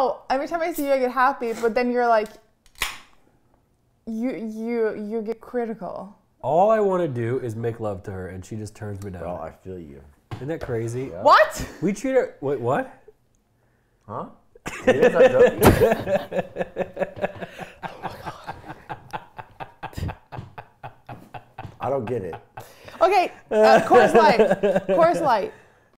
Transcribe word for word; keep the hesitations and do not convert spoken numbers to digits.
Oh, every time I see you, I get happy, but then you're like, you you you get critical. All I want to do is make love to her, and she just turns me down. Bro, I feel you. Isn't that crazy? Yeah. What? We treat her. Wait, what? Huh? It is a joke. I don't get it. Okay, uh, Coors Light. Coors Light.